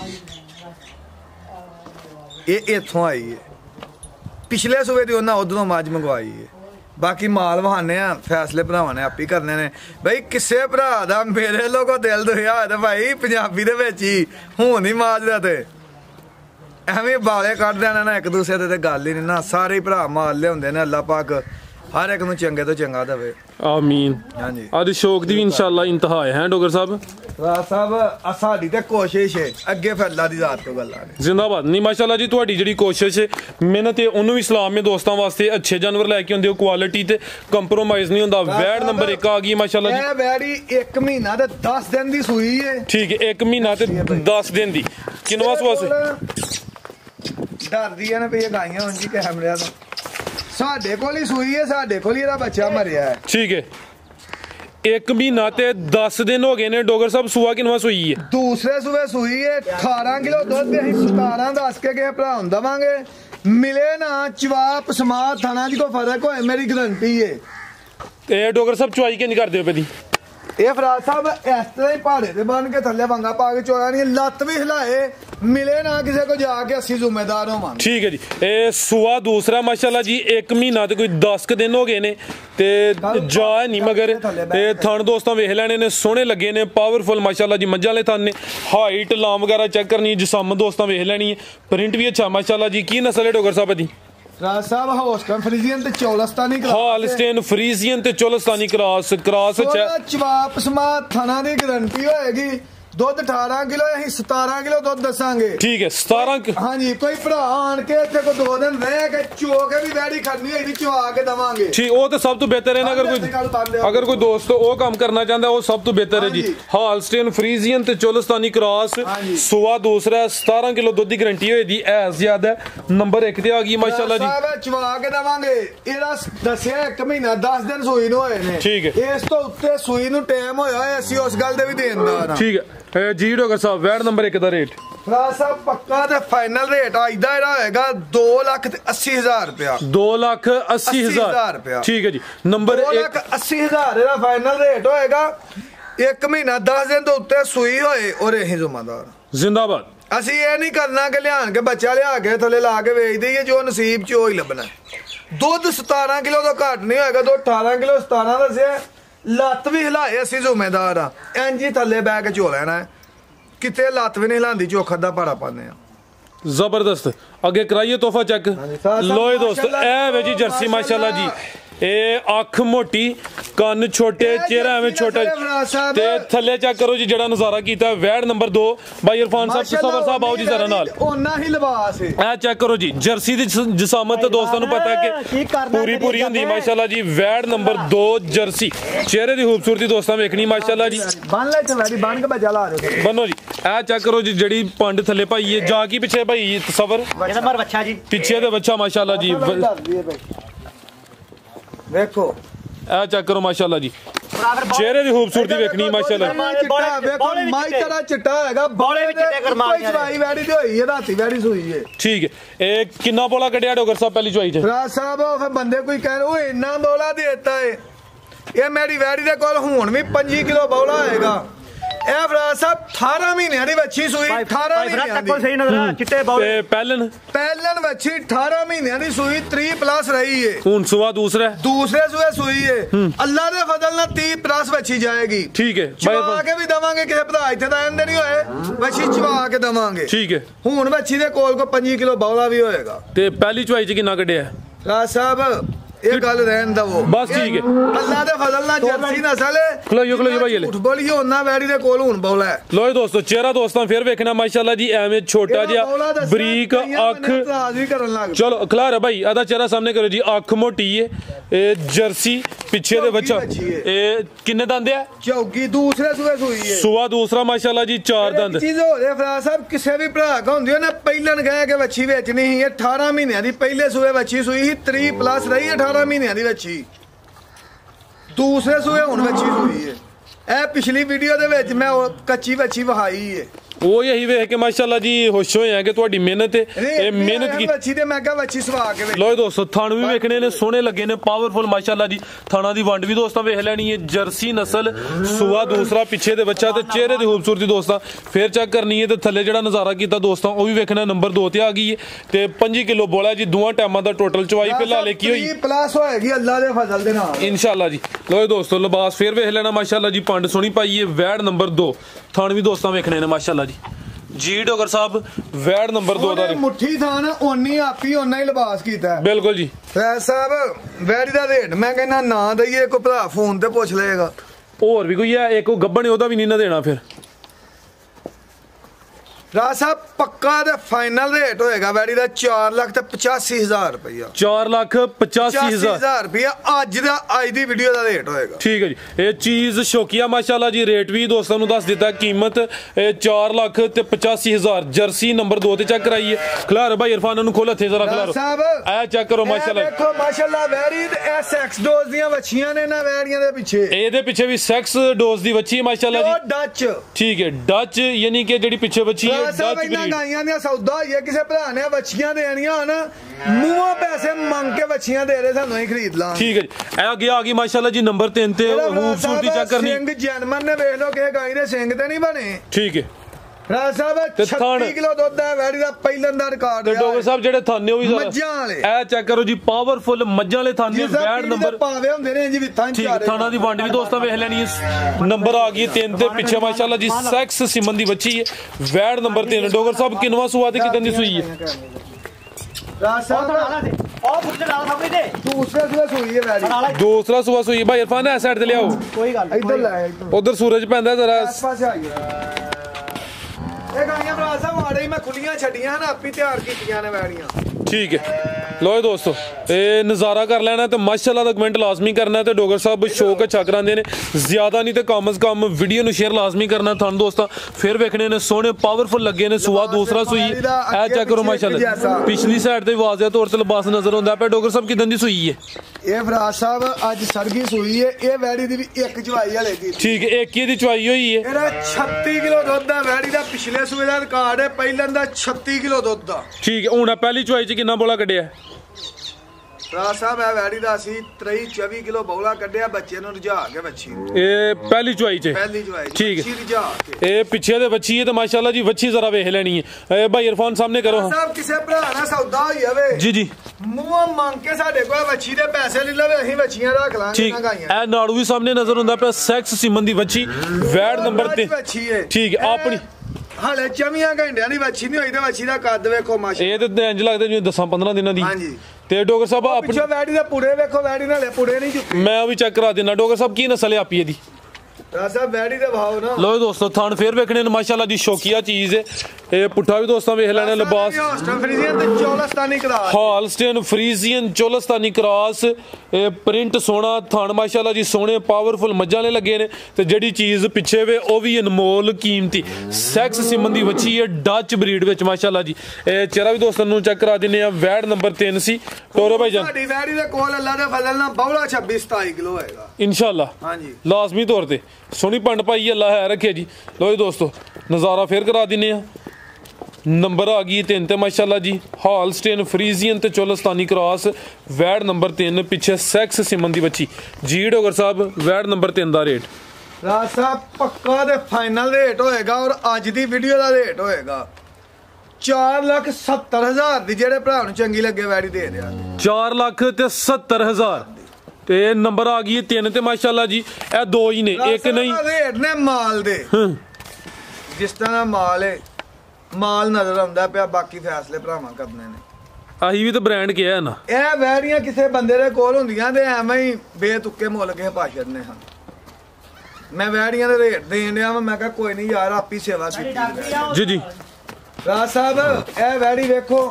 ये इथों आई है। पिछले सूए दी उन्हें उधरों मझ मंगवाई है। बाकी माल वहाने फैसले भरावां ने आप ही करने ने। बई किसे भरा दा मेरे लोगों दिल दुखिया होया भाई पंजाबी दे विच ही हुण ही माजदा ते एवें बाले कढ देना ना एक दूसरे ते गल ही नहीं ना। सारे भरा माल लियाउंदे ने, अल्लाह पाक हर एक नूं चंगे तो चंगा देवे आमीन। हाँ जी अज शौक दी भी इंशाअल्लाह इंतहा है डोगर साहब। राज साहब साडी ते कोशिश है अगे फिर अल्लाह दी ज़ात तो गल्लां ने जिंदाबाद। नहीं माशाअल्लाह जी तुहाडी जिहड़ी कोशिश है मेहनत है उन्होंने भी सलाम है। दोस्तों वास्ते अच्छे जानवर लैके आउंदे हो, क्वालिटी ते कंप्रोमाइज़ नहीं हुंदा। वैड़ नंबर एक आ गई माशाअल्लाह जी। ए वैड़ी एक महीना ते दस दिन दी सूई है। ठीक है, एक महीना ते दस दिन दी। किनवा सुआ से डरदी है ना भई गाइयां हुण जी कैमरे तो ਸਾਡੇ ਕੋਲ ਹੀ ਸੂਈ ਹੈ, ਸਾਡੇ ਕੋਲ ਹੀ ਇਹਦਾ ਬੱਚਾ ਮਰਿਆ ਹੈ। ਠੀਕ ਹੈ, ਇੱਕ ਮਹੀਨਾ ਤੇ ਦਸ ਦਿਨ ਹੋ ਗਏ ਨੇ ਡੋਗਰ ਸਾਹਿਬ, ਸੂਆ ਕਿਨਵਾ ਸੂਈ ਹੈ? ਦੂਸਰੇ ਸੂਏ ਸੂਈ ਹੈ। ਅਠਾਰਾਂ ਕਿਲੋ ਦੁੱਧ ਅਸੀਂ ਸਤਾਰਾਂ ਦੱਸ ਕੇ ਕਿਸੇ ਭਰਾ ਨੂੰ ਦਵਾਂਗੇ। ਮਿਲੇ ਨਾ ਚਵਾਪ ਸਮਾਤ ਥਾਣਾ ਜੀ ਕੋਈ ਫਰਕ ਹੋਏ, ਮੇਰੀ ਗਰੰਟੀ ਹੈ। ਤੇ ਡੋਗਰ ਸਾਹਿਬ ਚੁਆਈ ਕਿੰਜ ਕਰਦੇ ਹੋ ਪਦੀ? ਇਹ ਫਰਾਜ ਸਾਹਿਬ ਇਸ ਤਰ੍ਹਾਂ ਹੀ ਪਹਾੜੇ ਤੇ ਬੰਨ ਕੇ ਥੱਲੇ ਵੰਗਾ ਪਾ ਕੇ ਚੋਇਆ ਨਹੀਂ, ਲੱਤ ਵੀ ਹਿਲਾਏ, ਮਿਲੇ ਨਾ ਕਿਸੇ ਕੋ ਜਾ ਕੇ ਅਸੀਂ ਜ਼ਿੰਮੇਦਾਰ ਹੋਵਾਂਗੇ। ਠੀਕ ਹੈ ਜੀ। ਇਹ ਸੂਆ ਦੂਸਰਾ ਮਾਸ਼ਾਅੱਲਾ ਜੀ, ਇੱਕ ਮਹੀਨਾ ਤੇ ਕੋਈ ਦਸ ਕ ਦਿਨ ਹੋ ਗਏ ਨੇ ਤੇ ਜਾ ਨਹੀਂ ਮਗਰ ਤੇ ਥਣ ਦੋਸਤਾਂ ਵੇਖ ਲੈਣੇ ਨੇ, ਸੋਹਣੇ ਲੱਗੇ ਨੇ, ਪਾਵਰਫੁਲ ਮਾਸ਼ਾਅੱਲਾ ਜੀ ਮੱਝਾਂ ਵਾਲੇ ਥਣ ਨੇ। ਹਾਈਟ ਲਾਮ ਵਗੈਰਾ ਚੈੱਕ ਕਰਨੀ, ਜਿਸਮ ਦੋਸਤਾਂ ਵੇਖ ਲੈਣੀ ਹੈ, ਪ੍ਰਿੰਟ ਵੀ ਅੱਛਾ ਮਾਸ਼ਾਅੱਲਾ ਜੀ। ਕੀ ਨਸਲ ਹੈ ਡੋਗਰ ਸਾਹਿਬ ਦੀ? ਰਾਜ ਸਾਹਿਬ ਹੋਸਟਨ ਫਰੀਜ਼ੀਅਨ ਤੇ ਚੌਲਸਤਾਨੀ ਕਰਾਸ, ਹਾਲਸਟੇਨ ਫਰੀਜ਼ੀਅਨ ਤੇ ਚੌਲਸਤਾਨੀ ਕਰਾਸ ਕਰਾਸ ਅੱਛਾ ਚਵਾਪ ਸਮਾਤ ਥਣਾ ਦੀ ਗਾਰੰਟੀ ਹੋਏਗੀ। ਦੁੱਧ ਅਠਾਰਾਂ ਕਿਲੋ ਅਸੀਂ ਸਤਾਰਾਂ ਕਿਲੋ ਦੁੱਧ ਦੱਸਾਂਗੇ। ਠੀਕ ਹੈ, ਸਤਾਰਾਂ। ਹਾਂਜੀ, ਕੋਈ ਭਰਾ ਆਣ ਕੇ ਇੱਥੇ ਕੋ ਦੋ ਦਿਨ ਰਹਿ ਕੇ ਚੋ ਕੇ ਵੀ ਵੈੜੀ ਖੜਨੀ ਹੋਈ ਚਵਾ ਕੇ ਦਵਾਂਗੇ। ਠੀਕ, ਉਹ ਤਾਂ ਸਭ ਤੋਂ ਬਿਹਤਰ ਹੈ ਨਾ। ਅਗਰ ਕੋਈ ਅਗਰ ਕੋਈ ਦੋਸਤ ਉਹ ਕੰਮ ਕਰਨਾ ਚਾਹੁੰਦਾ ਉਹ ਸਭ ਤੋਂ ਬਿਹਤਰ ਹੈ ਜੀ। ਹਾਲਸਟੇਨ ਫਰੀਜ਼ੀਅਨ ਤੇ ਚੌਲਸਤਾਨੀ ਕਰਾਸ, ਸੂਆ ਦੂਸਰਾ, ਸਤਾਰਾਂ ਕਿਲੋ ਦੁੱਧ ਦੀ ਗਾਰੰਟੀ ਹੋਈ ਦੀ ਐ ਜ਼ਿਆਦਾ ਨੰਬਰ ਇੱਕ ਤੇ ਆ ਗਈ ਮਾਸ਼ਾਅੱਲਾ ਜੀ। ਚਵਾ ਕੇ ਦਵਾਂਗੇ। ਇਹਦਾ ਦੱਸਿਆ ਇੱਕ ਮਹੀਨਾ ਦਸ ਦਿਨ ਸੂਈ ਨੂੰ ਹੋਏ ਨੇ। ਠੀਕ ਹੈ, ਇਸ ਤੋਂ ਉੱਤੇ ਸੂਈ ਨੂੰ ਟਾਈਮ ਹੋਇਆ ਹੈ, ਅਸੀਂ ਉਸ ਗੱਲ ਦੇ ਵੀ ਦੇਣਦਾਰ ਹਾਂ। ਠੀਕ ਹੈ ਜੀ ਡੋਗਰ ਸਾਹਿਬ, ਵੈੜ ਨੰਬਰ ਇੱਕ ਦਾ ਰੇਟ? ਫਰਾਜ ਸਾਹਿਬ ਪੱਕਾ ਤੇ ਫਾਈਨਲ ਰੇਟ ਅੱਜ ਦਾ ਇਹਦਾ ਹੋਏਗਾ ਦੋ ਲੱਖ ਤੇ ਅੱਸੀ ਹਜ਼ਾਰ ਰੁਪਇਆ। ਦੋ ਲੱਖ ਅੱਸੀ ਹਜ਼ਾਰ ਰੁਪਇਆ। ਠੀਕ ਹੈ ਜੀ। ਨੰਬਰ ਦੋ ਲੱਖ ਅੱਸੀ ਹਜ਼ਾਰ ਇਹਦਾ ਫਾਈਨਲ ਰੇਟ ਹੋਏਗਾ। ਇੱਕ ਮਹੀਨਾ ਦਸ ਦਿਨ ਤੋਂ ਉੱਤੇ ਸੂਈ ਹੋਏ ਔਰ ਇਹ ਜ਼ਿੰਮੇਦਾਰ ਜ਼ਿੰਦਾਬਾਦ। ਅਸੀਂ ਇਹ ਨਹੀਂ ਕਰਨਾ ਕਿ ਲਿਆਣ ਕੇ ਬੱਚਾ ਲਿਆ ਕੇ ਥੱਲੇ ਲਾ ਕੇ ਵੇਚ ਦਈਏ, ਜੋ ਨਸੀਬ ਚ ਉਹ ਹੀ ਲੱਭਣਾ। ਦੁੱਧ ਸਤਾਰਾਂ ਕਿਲੋ ਤੋਂ ਘੱਟ ਨਹੀਂ ਹੋਏਗਾ। ਦੋ ਅਠਾਰਾਂ ਕਿਲੋ ਸਤਾਰਾਂ ਦੱਸਿਆ, ਲੱਤ ਵੀ ਹਿਲਾਏ ਅਸੀਂ ਜ਼ਿੰਮੇਦਾਰ ਆ। ਇੰਜ ਹੀ ਥੱਲੇ ਬਹਿ ਕੇ ਝੋ ਲੈਣਾ, ਕਿਤੇ ਲੱਤ ਵੀ ਨਹੀਂ ਹਿਲਾਉਂਦੀ, ਚੋਖਰ ਦਾ ਭਾੜਾ ਪਾਉਂਦੇ ਆ। ਜ਼ਬਰਦਸਤ। ਅੱਗੇ ਕਰਾਈਏ ਤੋਹਫਾ ਚੈੱਕ। ਲੋਏ ਦੋਸਤ, ਇਹ ਵੇ ਜੀ ਜਰਸੀ ਮਾਸ਼ਾਅੱਲਾ ਜੀ। ਇਹ ਅੱਖ ਮੋਟੀ, ਕੰਨ ਛੋਟੇ, ਚਿਹਰਾ ਐਵੇਂ ਛੋਟਾ ਤੇ ਥੱਲੇ ਚੈੱਕ ਕਰੋ ਜੀ ਜਿਹੜਾ ਨਜ਼ਾਰਾ ਕੀਤਾ। ਵੈੜ ਨੰਬਰ ਦੋ ਬਾਈ ਇਰਫਾਨ ਸਾਹਿਬ ਸਵਰ ਸਾਹਿਬ ਆਓ ਜੀ ਜ਼ਰਾ ਨਾਲ। ਉਹਨਾਂ ਹੀ ਲਿਬਾਸ ਹੈ। ਇਹ ਚੈੱਕ ਕਰੋ ਜੀ ਜਰਸੀ ਦੀ ਜਿਸਾਮਤ ਤੇ ਦੋਸਤਾਂ ਨੂੰ ਪਤਾ ਹੈ ਕਿ ਪੂਰੀ ਪੂਰੀ ਹੁੰਦੀ ਮਾਸ਼ਾਅੱਲਾ ਜੀ। ਵੈੜ ਨੰਬਰ ਦੋ ਜਰਸੀ, ਚਿਹਰੇ ਦੀ ਖੂਬਸੂਰਤੀ ਦੋਸਤਾਂ ਵੇਖਣੀ ਮਾਸ਼ਾਅੱਲਾ ਜੀ। ਬੰਨ ਲੈ ਚਵਾੜੀ ਬੰਨ ਕੇ ਬਜਾ ਲਾ ਦਿਓ ਬੰਨੋ ਜੀ। ਇਹ ਚੈੱਕ ਕਰੋ ਜੀ ਜਿਹੜੀ ਪੰਡ ਥੱਲੇ ਭਾਈ ਹੈ, ਜਾ ਕੀ ਪਿੱਛੇ ਭਾਈ ਤਸਵਰ ਬੱਚਾ ਜੀ, ਪਿੱਛੇ ਦੇ ਬੱਚਾ ਮਾਸ਼ਾਅੱਲਾ ਜੀ। ਵੇਖੋ ਇਹ ਚੈੱਕ ਕਰੋ ਮਾਸ਼ਾਅੱਲਾ ਜੀ, ਚਿਹਰੇ ਦੀ ਖੂਬਸੂਰਤੀ ਵੇਖਣੀ ਮਾਸ਼ਾਅੱਲਾ। ਵੇਖੋ ਮਾਈ ਤਰਾ ਚਿੱਟਾ ਹੈਗਾ, ਬੋਲੇ ਵੀ ਚਿੱਟੇ ਕਰਮਾਲ ਕੋਈ ਚਵਾਈ ਵੈੜੀ ਤੇ ਹੋਈ ਹੈ, ਰਾਤੀ ਵੈੜੀ ਸੂਈ ਹੈ। ਠੀਕ ਹੈ। ਇਹ ਕਿੰਨਾ ਬੋਲਾ ਕੱਢਿਆ ਡੋਗਰ ਸਾਹਿਬ ਪਹਿਲੀ ਚਵਾਈ ਚ? ਰਾਜ ਸਾਹਿਬ ਉਹ ਬੰਦੇ ਕੋਈ ਕਹਿ ਉਹ ਇੰਨਾ ਬੋਲਾ ਦੇਤਾ ਹੈ। ਇਹ ਮੇਰੀ ਵੈੜੀ ਦੇ ਕੋਲ ਹੁਣ ਵੀ ਪੰਜੀ ਕਿਲੋ ਬੋਲਾ ਹੋਏਗਾ। ਇਹ ਫਰਾਜ ਸਾਹਿਬ ਅਠਾਰਾਂ ਮਹੀਨਿਆਂ ਦੀ ਬੱਚੀ ਸੂਈ, ਅਠਾਰਾਂ ਮਹੀਨਿਆਂ ਦੀ ਸਹੀ ਨਜ਼ਰ ਚਿੱਟੇ ਬੋਲੇ। ਪਹਿਲਨ ਪਹਿਲਨ ਬੱਚੀ ਅਠਾਰਾਂ ਮਹੀਨਿਆਂ ਦੀ ਸੂਈ, ਤੀਹ ਪਲੱਸ ਰਹੀ ਏ। ਹੁਣ ਸੂਆ ਦੂਸਰਾ ਦੂਸਰੇ ਸੂਏ ਸੂਈ ਏ। ਅੱਲਾ ਦੇ ਫਜ਼ਲ ਨਾਲ ਤੀਹ ਪਲੱਸ ਬੱਚੀ ਜਾਏਗੀ। ਠੀਕ ਹੈ, ਚਵਾ ਕੇ ਵੀ ਦਵਾਂਗੇ, ਕਿਸੇ ਭਰਾ ਇੱਥੇ ਤਾਂ ਆਂਦੇ ਨਹੀਂ ਹੋਏ, ਬੱਚੀ ਚਵਾ ਕੇ ਦਵਾਂਗੇ। ਠੀਕ ਹੈ। ਹੁਣ ਬੱਚੀ ਦੇ ਕੋਲ ਕੋ ਪੰਜੀ ਕਿਲੋ ਬੌਲਾ ਵੀ ਹੋਏਗਾ। ਤੇ ਪਹਿਲੀ ਚਵਾਈ ਚ ਕਿੰਨਾ ਕੱਢਿਆ ਰਾਜ ਸਾਹਿਬ? ਇਹ ਗੱਲ ਰਹਿਣ ਦਵੋ ਬਸ। ਠੀਕ ਹੈ, ਅੱਲਾ ਦੇ ਫਜ਼ਲ ਨਾਲ ਜਰਸੀ ਨਸਲ ਹੈ। ਖਲੋਇਓ ਖਲੋਇਓ ਭਾਈ ਲੈ ਬੋਲੀ ਉਹਨਾਂ ਵੈੜੀ ਦੇ ਕੋਲ ਹੁਣ ਬੌਲਾ ਹੈ। ਲੋਏ ਦੋਸਤੋ ਚਿਹਰਾ ਦੋਸਤਾਂ ਫਿਰ ਵੇਖਣਾ ਮਾਸ਼ਾਅੱਲਾ ਜੀ, ਐਵੇਂ ਛੋਟਾ ਜਿਹਾ ਬਰੀਕ ਅੱਖ। ਚਲੋ ਖਲਾਰ ਭਾਈ ਆਦਾ ਚਿਹਰਾ ਸਾਹਮਣੇ ਕਰੋ ਜੀ। ਅੱਖ ਮੋਟੀ ਹੈ, ਇਹ ਜਰਸੀ ਪਿੱਛੇ ਦੇ ਬੱਚਾ। ਇਹ ਕਿੰਨੇ ਦੰਦ ਆ? ਚੌਕੀ ਦੂਸਰੇ ਸੂਏ ਸੂਈ ਹੈ। ਸੂਆ ਦੂਸਰਾ ਮਾਸ਼ਾਅੱਲਾ ਜੀ, ਚਾਰ ਦੰਦ। ਚੀਜ਼ ਹੋ ਰਿਹਾ ਫਰਾਜ ਸਾਹਿਬ, ਕਿਸੇ ਵੀ ਭਰਾ ਕੋ ਹੁੰਦੀ ਨਾ ਪਹਿਲਨ ਗਏ ਕਿ ਵੱਛੀ ਵੇਚਣੀ ਸੀ। ਅਠਾਰਾਂ ਮਹੀਨਿਆਂ ਦੀ ਪਹਿਲੇ ਸੂਏ ਵੱਛੀ ਸੂਈ ਸੀ, ਤੀਹ ਪਲੱਸ ਰਹੀ ਅਠਾਰਾਂ ਮਹੀਨਿਆਂ ਦੀ ਵੱਛੀ। ਦੂਸਰੇ ਸੂਏ ਹੁਣ ਵੱਛੀ ਸੂਈ ਹੈ। ਇਹ ਪਿਛਲੀ ਵੀਡੀਓ ਦੇ ਵਿੱਚ ਮੈਂ ਕੱਚੀ ਵੱਛੀ ਵਹਾਈ ਹੈ। ਉਹ ਇਹੀ ਵੇਖ ਕੇ ਮਾਸ਼ਾਅੱਲਾ ਜੀ ਖੁਸ਼ ਹੋਏ ਆ ਕਿ ਤੁਹਾਡੀ ਮਿਹਨਤ ਹੈ। ਇਹ ਮਿਹਨਤ ਕੀ ਵੱਛੀ ਤੇ ਮੈਂ ਕਿਹਾ ਵੱਛੀ ਸਵਾ ਕੇ ਵੇਖ ਲੋ ਦੋਸਤੋ। ਥਣ ਵੀ ਵੇਖਣੇ ਨੇ, ਸੋਹਣੇ ਲੱਗੇ ਨੇ, ਪਾਵਰਫੁਲ ਮਾਸ਼ਾਅੱਲਾ ਜੀ। ਥਾਣਾ ਦੀ ਵੰਡ ਵੀ ਦੋਸਤਾਂ ਵੇਖ ਲੈਣੀ ਹੈ। ਜਰਸੀ ਨਸਲ, ਸੂਆ ਦੂਸਰਾ, ਪਿੱਛੇ ਦੇ ਬੱਚਾ ਤੇ ਚਿਹਰੇ ਦੀ ਖੂਬਸੂਰਤੀ ਦੋਸਤਾਂ ਫੇਰ ਚੈੱਕ ਕਰਨੀ ਹੈ। ਤੇ ਥੱਲੇ ਜਿਹੜਾ ਨਜ਼ਾਰਾ ਕੀਤਾ ਦੋਸਤਾਂ ਉਹ ਵੀ ਵੇਖਣਾ। ਨੰਬਰ ਦੋ ਤੇ ਆ ਗਈ ਹੈ ਤੇ ਪੰਜੀ ਕਿਲੋ ਬੋਲਾ ਜੀ। ਦੋਵਾਂ ਟਾਈਮਾਂ ਦਾ ਟੋਟਲ ਚਵਾਈ ਫਿਲਹਾਲ ਕੀ ਹੋਈ ਪਲੱਸ ਹੋਏਗੀ ਅੱਲਾ ਦੇ ਫਜ਼ਲ ਦੇ ਨਾਲ ਇਨਸ਼ਾਅੱਲਾ ਜੀ। ਲੋ ਦੋਸਤੋ ਲਿਬਾਸ ਫੇਰ ਵੇਖ ਲੈਣਾ ਮਾਸ਼ਾਅੱਲਾ ਜੀ। ਪੰਡ ਸੋਹਣੀ ਪਾਈ ਹੈ। ਵੈੜ ਨੰਬਰ ਦੋ, ਥਣ ਵੀ ਦੋਸਤਾਂ ਵੇਖਣੇ ਨੇ ਮਾਸ਼ਾਅੱਲਾ ਜੀ। ਜੀ ਡੋਗਰ ਸਾਹਿਬ ਵੈੜ ਨੰਬਰ ਦੋ ਦਾ ਮੁੱਠੀ ਥਾਨ ਓਨੀ ਆਪੀ ਓਨਾ ਹੀ ਲਿਬਾਸ ਕੀਤਾ। ਬਿਲਕੁਲ ਜੀ। ਫੈਜ਼ ਸਾਹਿਬ ਵੈੜੀ ਦਾ ਰੇਟ ਮੈਂ ਕਹਿੰਦਾ ਨਾ ਦਈਏ, ਕੋਈ ਭਰਾ ਫੋਨ ਤੇ ਪੁੱਛ ਲਏਗਾ। ਹੋਰ ਵੀ ਕੋਈ ਹੈ ਇੱਕ ਉਹ ਗੱਬਣ ਉਹਦਾ ਵੀ ਨਹੀਂ ਨਾ ਦੇਣਾ ਫਿਰ। ਰਾਜ ਸਾਹਿਬ ਪੱਕਾ ਤੇ ਫਾਈਨਲ ਰੇਟ ਹੋਏਗਾ ਵੈੜੀ ਦਾ ਚਾਰ ਲੱਖ ਤੇ ਪਚਾਸੀ ਹਜ਼ਾਰ ਰੁਪਇਆ ਚਾਰ ਲੱਖ ਪਚਾਸੀ ਹਜ਼ਾਰ ਰੁਪਇਆ ਅੱਜ ਦਾ ਅੱਜ ਦੀ ਵੀਡੀਓ ਦਾ ਰੇਟ ਹੋਏਗਾ। ਠੀਕ ਹੈ ਜੀ, ਇਹ ਚੀਜ਼ ਸ਼ੌਕੀਆ ਮਾਸ਼ਾਅੱਲਾ ਜੀ। ਰੇਟ ਵੀ ਦੋਸਤਾਂ ਨੂੰ ਦੱਸ ਦਿੱਤਾ, ਕੀਮਤ ਇਹ ਚਾਰ ਲੱਖ ਤੇ ਪਚਾਸੀ ਹਜ਼ਾਰ। ਜਰਸੀ ਨੰਬਰ ਦੋ ਤੇ ਚੈੱਕ ਕਰਾਈਏ। ਖਿਲਾਰ ਭਾਈ ਇਰਫਾਨ ਨੂੰ ਖੋਲ ਹੱਥੇ ਜ਼ਰਾ ਖਿਲਾਰੋ ਸਾਹਿਬ, ਇਹ ਚੈੱਕ ਕਰੋ ਮਾਸ਼ਾਅੱਲਾ। ਦੇਖੋ ਮਾਸ਼ਾਅੱਲਾ ਵੈੜੀ ਤੇ ਇਹ ਸੈਕਸ ਡੋਜ਼ ਦੀਆਂ ਵੱਛੀਆਂ ਨੇ ਨਾ ਵੈੜੀਆਂ ਦੇ ਪਿੱਛੇ, ਇਹਦੇ ਪਿੱਛੇ ਵੀ ਸੈਕਸ ਡੋਜ਼ ਦੀ ਵੱਛੀ ਮਾਸ਼ਾਅੱਲਾ ਜੀ। ਡੱਚ ਠੀਕ ਹੈ, ਡੱਚ ਯਾਨੀ ਕਿ ਜਿਹੜੀ ਪਿੱਛੇ ਵੱਛੀ ਹੈ ਡੱਚ ਬਰੀਡ। ਗਾਈਆਂ ਦੀਆਂ ਸੌਦਾ ਹੋਈ ਹੈ, ਕਿਸੇ ਭਰਾ ਨੇ ਵੱਛੀਆਂ ਦੇਣੀਆਂ ਹਨ ਮੂੰਹੋਂ ਪੈਸੇ ਮੰਗ ਕੇ ਵੱਛੀਆਂ ਦੇ ਰਹੇ, ਸਾਨੂੰ ਹੀ ਖਰੀਦ ਲਾਂ। ਠੀਕ ਹੈ ਜੀ, ਇਹ ਅੱਗੇ ਆ ਗਈ ਮਾਸ਼ਾਅੱਲਾ ਜੀ ਨੰਬਰ ਤਿੰਨ ਤੇ ਖੂਬਸੂਰਤੀ ਚੈੱਕ ਕਰਨੀ। ਸਿੰਘ ਜਨਮਨ ਨੇ ਵੇਖ ਲੋ ਕਿਸੇ ਗਾਈ ਦੇ ਸਿੰਘ ਤੇ ਨਹੀਂ ਬਣੇ। ਠੀਕ ਹੈ ਰਾਜ ਸਾਹਿਬ ਛੱਤੀ ਕਿਲੋ ਦੁੱਧ ਹੈ ਵੈੜੀ ਦਾ ਪਹਿਲਾਂ ਦਾ ਰਿਕਾਰਡ ਹੈ। ਡੋਗਰ ਸਾਹਿਬ ਜਿਹੜੇ ਥਾਨੇ ਉਹ ਵੀ ਮੱਝਾਂ ਵਾਲੇ ਇਹ ਚੈੱਕ ਕਰੋ ਜੀ, ਪਾਵਰਫੁਲ ਮੱਝਾਂ ਵਾਲੇ ਥਾਨੇ। ਵੈੜ ਨੰਬਰ ਪਾਵੇ ਹੁੰਦੇ ਨੇ ਜੀ ਵਿਥਾਂ ਚ। ਠੀਕ, ਥਾਣਾ ਦੀ ਵੰਡ ਵੀ ਦੋਸਤਾਂ ਵੇਖ ਲੈਣੀ ਹੈ। ਨੰਬਰ ਆ ਗਈ ਤਿੰਨ ਤੇ ਪਿੱਛੇ ਮਾਸ਼ਾਅੱਲਾ ਜੀ ਸੈਕਸ ਸਿਮਨ ਦੀ ਬੱਚੀ ਹੈ। ਵੈੜ ਨੰਬਰ ਤਿੰਨ। ਡੋਗਰ ਸਾਹਿਬ ਕਿੰਨਵਾਂ ਸੂਆ ਤੇ ਕਿਦਾਂ ਦੀ ਸੂਈ ਹੈ? ਰਾਜ ਸਾਹਿਬ ਉਹ ਪੁੱਛ ਲਾ ਸਾਹਮਣੇ ਤੇ ਦੂਸਰਾ ਸੂਆ ਸੂਈ ਹੈ ਵੈੜੀ। ਦੂਸਰਾ ਸੂਆ ਸੂਈ ਭਾਈ ਇਰਫਾਨ ਇਸ ਸਾਈਡ ਤੇ ਲਿਆਓ। ਕੋਈ ਗੱਲ ਇੱਧਰ ਲੈ, ਉਧਰ ਸੂਰਜ ਪੈਂਦਾ ਜ਼ਰਾ ਇਸ ਪਾਸੇ ਆਈ। ਇਹ ਗਾਈਆਂ ਭਰਾ ਸਾਹਿਬ ਮਾੜੇ ਮੈਂ ਖੁੱਲੀਆਂ ਛੱਡੀਆਂ ਹਨ, ਆਪੀ ਤਿਆਰ ਕੀਤੀਆਂ ਨੇ ਵੈੜੀਆਂ। ਠੀਕ ਹੈ ਲੋ ਦੋਸਤੋ, ਇਹ ਨਜ਼ਾਰਾ ਕਰ ਲੈਣਾ ਤੇ ਮਾਸ਼ਾਅੱਲਾ ਦਾ ਕਮੈਂਟ ਲਾਜ਼ਮੀ ਕਰਨਾ ਤੇ ਡੋਗਰ ਸਾਹਿਬ ਸ਼ੌਕ ਅੱਛਾ ਕਰਾਉਂਦੇ ਨੇ। ਜ਼ਿਆਦਾ ਨਹੀਂ ਤੇ ਕਮ ਅਜ਼ ਕਮ ਵੀਡੀਓ ਨੂੰ ਸ਼ੇਅਰ ਲਾਜ਼ਮੀ ਕਰਨਾ। ਤੁਹਾਨੂੰ ਦੋਸਤਾਂ ਫਿਰ ਵੇਖਣੇ ਨੇ, ਸੋਹਣੇ ਪਾਵਰਫੁਲ ਲੱਗੇ ਨੇ। ਸੂਆ ਦੂਸਰਾ ਸੂਈ ਇਹ ਚੈੱਕ ਕਰੋ ਮਾਸ਼ਾਅੱਲਾ। ਪਿਛਲੀ ਸਾਈਡ ਤੇ ਵਾਜ਼ਿਆ ਤੌਰ ਤੇ ਲਿਬਾਸ ਨਜ਼ਰ ਆਉਂਦਾ ਪਿਆ। ਡੋਗਰ ਸਾਹਿਬ ਕਿਦਾਂ ਦੀ ਸੂਈ ਹੈ? ਇਹ ਫਰਾਜ਼ ਸਾਹਿਬ ਅੱਜ ਸਰਗੀ ਸੂਈ ਹੈ। ਇਹ ਵੈੜੀ ਦੀ ਵੀ ਇੱਕ ਚਵਾਈ ਵਾਲੇ ਦੀ। ਠੀਕ ਹੈ, ਇੱਕ ਹੀ ਦੀ ਚਵਾਈ ਹੋਈ ਹੈ। ਇਹਦਾ ਛੱਤੀ ਕਿਲੋ ਦੁੱਧ ਦਾ ਵੈੜੀ ਦਾ ਪਿਛਲੇ ਸੂਏ ਦਾ ਰਿਕਾਰਡ ਹੈ, ਪਹਿਲਾਂ ਦਾ ਛੱਤੀ ਕਿਲੋ ਦੁੱਧ ਦਾ। ਠੀਕ ਹੈ, ਹੁਣ ਪਹਿਲੀ ਚਵਾਈ ਚ ਕਿੰਨਾ ਬੋਲਾ ਕੱਢਿਆ? ਰਾਜ ਸਾਹਿਬ ਇਹ ਵੈੜੀ ਦਾ ਅਸੀਂ ਤੇਈ ਚੌਵੀ ਕਿਲੋ ਬੋਲਾ ਕੱਢਿਆ ਬੱਚੇ ਨੂੰ ਰਜਾ ਕੇ ਵੱਛੀ। ਇਹ ਪਹਿਲੀ ਚਵਾਈ ਚ ਪਹਿਲੀ ਚਵਾਈ ਠੀਕ ਹੈ। ਇਹ ਪਿੱਛੇ ਦੇ ਵੱਛੀ ਹੈ ਤੇ ਮਾਸ਼ਾਅੱਲਾ ਜੀ ਵੱਛੀ ਜ਼ਰਾ ਵੇਖ ਲੈਣੀ ਹੈ। ਇਹ ਭਾਈ ਇਰਫਾਨ ਸਾਹਮਣੇ ਕਰੋ। ਸਾਹਿਬ ਕਿਸੇ ਭਰਾ ਨਾਲ ਸੌਦਾ ਹੋਈ ਜਾਵੇ ਜੀ ਜੀ, ਮੂੰਹੋਂ ਮੰਗ ਕੇ ਸਾਡੇ ਕੋਲ ਵੱਛੀ ਦੇ ਪੈਸੇ ਲੈ ਲਵੇ, ਅਸੀਂ ਵੱਛੀਆਂ ਰੱਖ ਲਾਂਗੇ ਨਾ ਗਾਈਆਂ। ਇਹ ਨਾੜੂ ਵੀ ਸਾਹਮਣੇ ਨਜ਼ਰ ਆਉਂਦਾ ਪਿਆ। ਸੈਕਸ ਸਿਮਨ ਦੀ ਵੱਛੀ, ਵੈੜ ਨੰਬਰ ਤੇ ਵੱਛੀ ਹੈ। ਠੀਕ ਹੈ, ਆਪਣੀ ਹਾਲੇ ਚੌਵੀਆਂ ਘੰਟਿਆਂ ਦੀ ਵੱਛੀ ਨਹੀਂ ਹੋਈ ਤੇ ਵੱਛੀ ਦਾ ਕੱਦ ਵੇਖੋ ਮਾਸ਼ਾਅੱਲਾ। ਇਹ ਤੇ ਇੰਜ ਲੱਗਦਾ ਜਿਵੇਂ ਦਸ ਪੰਦਰਾਂ ਦਿਨਾਂ ਦੀ। ਹਾਂਜੀ ਤੇ ਡੋਗਰ ਸਾਹਿਬ ਆਪਣੀ ਪਿੱਛੇ ਵੈੜੀ ਦੇ ਪੁੜੇ ਵੇਖੋ, ਵੈੜੀ ਨਾਲੇ ਪੁੜੇ ਨਹੀਂ ਚੁੱਕੇ। ਮੈਂ ਉਹ ਵੀ ਚੈੱਕ ਕਰਾ ਦੇਣਾ। ਡੋਗਰ ਸਾਹਿਬ ਕੀ ਨਸਲ ਹੈ ਆਪੀ ਇਹਦੀ? ਰਾਜ ਸਾਹਿਬ ਵੈੜੀ ਦੇ ਭਾਅ ਨਾ ਲੋ ਦੋਸਤੋ, ਥਾਣ ਫੇਰ ਵੇਖਣੇ ਨੇ ਮਾਸ਼ਾਅੱਲਾ ਜੀ। ਸ਼ੌਕੀਆ ਚੀਜ਼ ਹੈ। ਇਹ ਪੁੱਠਾ ਵੀ ਦੋਸਤਾਂ ਵੇਖ ਲੈਣਾ। ਲਿਬਾਸ ਫਰੀਜ਼ੀਅਨ ਤੇ Cholistani cross, Holstein Friesian Cholistani cross. ਇਹ ਪ੍ਰਿੰਟ ਸੋਹਣਾ, ਥਾਣ ਮਾਸ਼ਾਅੱਲਾ ਜੀ ਸੋਹਣੇ ਪਾਵਰਫੁਲ ਮੱਝਾਂ ਵਾਲੇ ਲੱਗੇ ਨੇ। ਤੇ ਜਿਹੜੀ ਚੀਜ਼ ਪਿੱਛੇ ਵੇ ਉਹ ਵੀ ਅਨਮੋਲ ਕੀਮਤੀ ਸੈਕਸ ਸਿਮਨ ਦੀ ਵੱਛੀ ਹੈ, ਡੱਚ ਬਰੀਡ ਵਿੱਚ ਮਾਸ਼ਾਅੱਲਾ ਜੀ। ਇਹ ਚਿਹਰਾ ਵੀ ਦੋਸਤਾਂ ਨੂੰ ਚੈੱਕ ਕਰਾ ਦਿੰਨੇ ਆ। ਵੈੜ ਨੰਬਰ ਤਿੰਨ ਸੀ ਟੋਰੋ ਭਾਈ ਜਾਨ। ਸਾਡੀ ਵੈੜੀ ਦੇ ਕੋਲ ਅੱਲਾ ਦੇ ਫਜ਼ਲ ਨਾਲ ਬੌਲਾ ਛੱਬੀ ਸਤਾਈ ਕਿਲੋ ਹੋਏਗਾ ਇਨਸ਼ਾਅੱਲਾ। ਹਾਂਜੀ ਲਾਜ਼ਮੀ ਤੌਰ ਤੇ ਸੋਹਣੀ ਪੰਡ ਪਾਈ ਅੱਲਾ ਹੈ ਰੱਖੇ ਜੀ। ਲੋ ਜੀ ਦੋਸਤੋ, ਨਜ਼ਾਰਾ ਫੇਰ ਕਰਾ ਦਿੰਨੇ ਆ। ਨੰਬਰ ਆ ਗਈ ਤਿੰਨ ਤੇ ਮਾਸ਼ਾਅੱਲਾ ਜੀ। ਹਾਲਸਟੇਨ ਫਰੀਜ਼ੀਅਨ ਤੇ ਚੋਲਸਤਾਨੀ ਕ੍ਰਾਸ। ਵੈੜ ਨੰਬਰ ਤਿੰਨ, ਪਿੱਛੇ ਸੈਕਸ ਸਿਮਨ ਦੀ ਬੱਚੀ। ਜੀ ਡੋਗਰ ਸਾਹਿਬ ਵੈੜ ਨੰਬਰ ਤਿੰਨ ਦਾ ਰੇਟ? ਰਾਜ ਸਾਹਿਬ ਪੱਕਾ ਤੇ ਫਾਈਨਲ ਰੇਟ ਹੋਏਗਾ ਔਰ ਅੱਜ ਦੀ ਵੀਡੀਓ ਦਾ ਰੇਟ ਹੋਏਗਾ ਚਾਰ ਲੱਖ ਸੱਤਰ ਹਜ਼ਾਰ ਦੀ। ਜਿਹੜੇ ਭਰਾ ਨੂੰ ਚੰਗੀ ਲੱਗੇ ਵੈੜੀ ਦੇ ਦਿਆ ਚਾਰ ਲੱਖ ਤੇ ਸੱਤਰ ਹਜ਼ਾਰ। ਤੇ ਨੰਬਰ ਆ ਗਈ ਤਿੰਨ ਤੇ ਮਾਸ਼ਾਅੱਲਾ ਜੀ। ਇਹ ਦੋ ਹੀ ਨੇ, ਇੱਕ ਨਹੀਂ। ਰੇਟ ਨੇ ਮਾਲ ਦੇ, ਜਿਸ ਤਰ੍ਹਾਂ ਮਾਲ ਹੈ ਮਾਲ ਨਜ਼ਰ ਆਉਂਦਾ ਪਿਆ, ਬਾਕੀ ਫੈਸਲੇ ਭਰਾਵਾਂ ਕਰਨੇ ਨੇ। ਆਹੀ ਵੀ ਤਾਂ ਬ੍ਰਾਂਡ ਕਿਹਾ ਨਾ। ਇਹ ਵੈੜੀਆਂ ਕਿਸੇ ਬੰਦੇ ਦੇ ਕੋਲ ਹੁੰਦੀਆਂ ਤੇ ਐਵੇਂ ਹੀ ਬੇਤੁੱਕੇ ਮੁੱਲ ਕੇ ਪਾ ਛੱਡਨੇ ਹਨ। ਮੈਂ ਵੈੜੀਆਂ ਦੇ ਰੇਟ ਦੇਣ ਡਿਆ ਮੈਂ ਕਿਹਾ ਕੋਈ ਨਹੀਂ ਯਾਰ ਆਪੀ ਸੇਵਾ ਕੀਤੀ ਜੀ ਜੀ। ਰਾਜ ਸਾਹਿਬ ਇਹ ਵੈੜੀ ਵੇਖੋ,